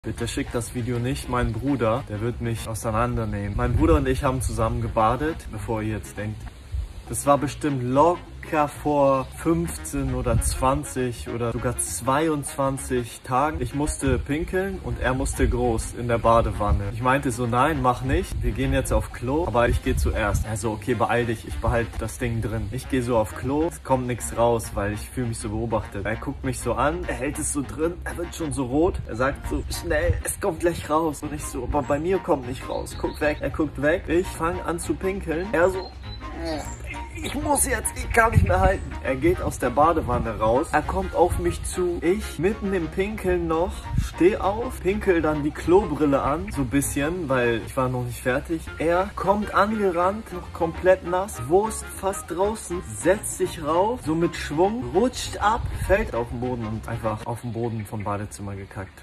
Bitte schickt das Video nicht meinem Bruder, der wird mich auseinandernehmen. Mein Bruder und ich haben zusammen gebadet, bevor ihr jetzt denkt. Das war bestimmt locker vor 15 oder 20 oder sogar 22 Tagen. Ich musste pinkeln und er musste groß in der Badewanne. Ich meinte so, nein, mach nicht. Wir gehen jetzt auf Klo, aber ich gehe zuerst. Er so, okay, beeil dich, ich behalte das Ding drin. Ich gehe so auf Klo, es kommt nichts raus, weil ich fühle mich so beobachtet. Er guckt mich so an, er hält es so drin, er wird schon so rot. Er sagt so, schnell, es kommt gleich raus. Und ich so, aber bei mir kommt nicht raus. Guck weg, er guckt weg. Ich fange an zu pinkeln. Er so, ich muss jetzt, ich kann nicht mehr halten. Er geht aus der Badewanne raus, er kommt auf mich zu, ich mitten im Pinkeln noch, steh auf, pinkel dann die Klobrille an, so ein bisschen, weil ich war noch nicht fertig. Er kommt angerannt, noch komplett nass, Wurst fast draußen, setzt sich rauf, so mit Schwung, rutscht ab, fällt auf den Boden und einfach auf den Boden vom Badezimmer gekackt.